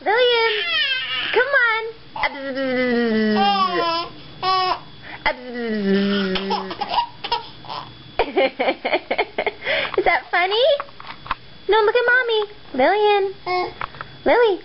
Lillian, come on. Is that funny? No, look at Mommy. Lillian. Lily.